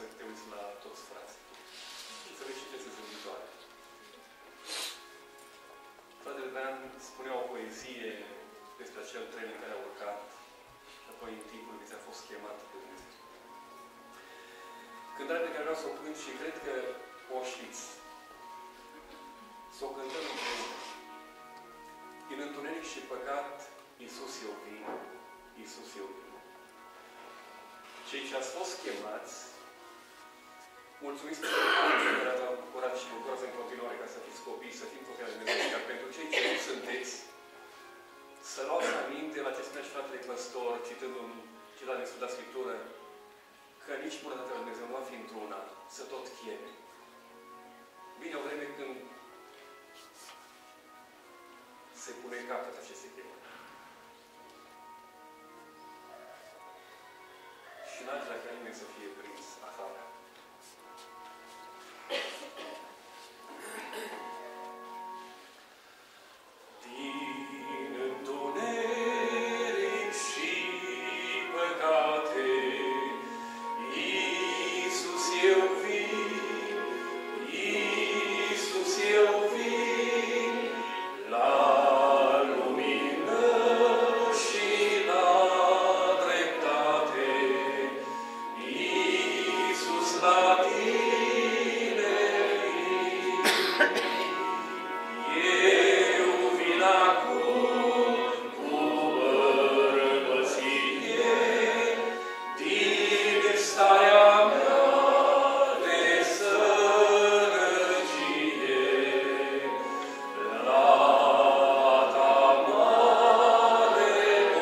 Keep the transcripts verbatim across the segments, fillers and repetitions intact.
te uiți la toți frații. Și să le citeți în zâmbitoare. Fratele Dean spunea o poezie despre acel tren în care a urcat și apoi în timpul vieții a fost chemat de Dumnezeu. Cântarea pe care vreau să o cânt și cred că o știți. Să o cântăm împreună. Din întuneric și păcat, Iisus eu vin, Iisus eu vin. Cei ce ați fost chemați, mulțumiți pentru că care ați bucurat și bucurați în continuare ca să fiți copii, să fim copii al Dumnezeu. Dar pentru cei ce nu sunteți, să luați aminte la ce spunea și fratele păstor, citând un citat din Sfânta Scriptură, că nici bunătatea lui Dumnezeu nu va fi într-una, să tot cheme. Vine o vreme când se pune capăt aceste chemări. Și n-aș vrea ca nimeni să fie prins afară. Din întuneric și păcate, Iisus eu vin, Iisus eu vin, la lumină și la dreptate, Iisus la tine vin. Eu vin acum cu bărbăție, din starea mea de sărăcie, la ta mare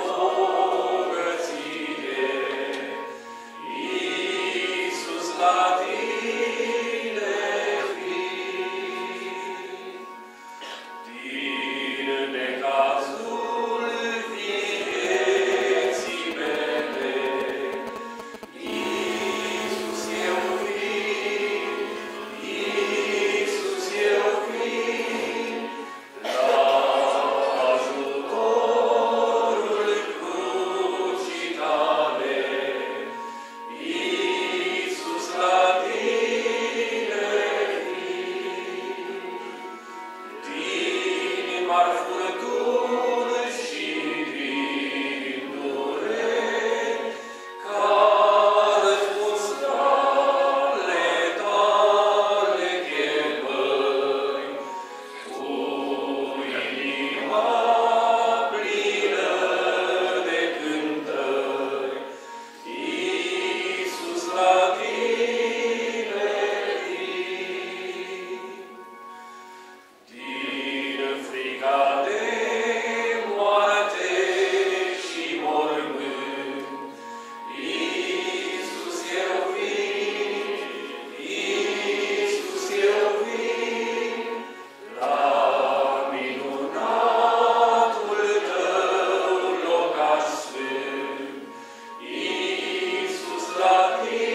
bogăție, Iisus la tine vin. Din necazul vieții mele, Iisus eu vin, Iisus eu vin, la ajutorul crucii tale, Iisus la tine vin. Din mari furtuni și din dureri, ca răspuns ale tale chemări, cu inima plină de cântări, Iisus la tine vin. Din frica de moarte și mormânt, Iisus eu vin, Iisus eu vin, la minunatul tău locaș sfânt, Iisus la tine